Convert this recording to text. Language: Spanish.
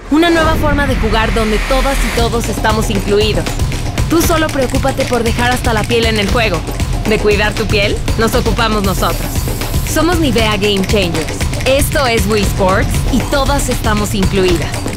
Una nueva forma de jugar donde todas y todos estamos incluidos. Tú solo preocúpate por dejar hasta la piel en el juego. De cuidar tu piel, nos ocupamos nosotros. Somos Nivea Game Changers. Esto es Wii Sports y todas estamos incluidas.